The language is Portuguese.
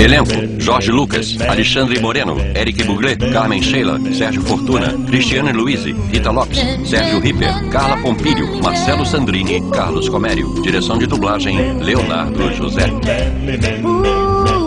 Elenco: Jorge Lucas, Alexandre Moreno, Eric Buglé, Carmen Sheila, Sérgio Fortuna, Cristiane Luiz, Rita Lopes, Sérgio Ripper, Carla Pompílio, Marcelo Sandrini, Carlos Comério. Direção de dublagem: Leonardo José.